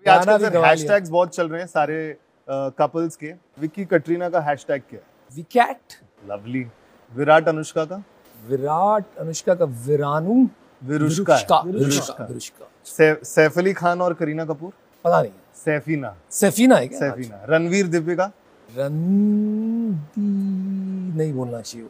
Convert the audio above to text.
आजकल हैशटैग्स बहुत चल रहे हैं सारे कपल्स के। विक्की कटरीना का हैशटैग क्या है? विकेट। लवली। विराट अनुष्का का? विराट अनुष्का का विरानु। विरुष्का। सैफ अली खान और करीना कपूर? पता नहीं। सैफीना। सैफीना है क्या? सैफीना। रणवीर दीपिका? नहीं बोलना चाहिए।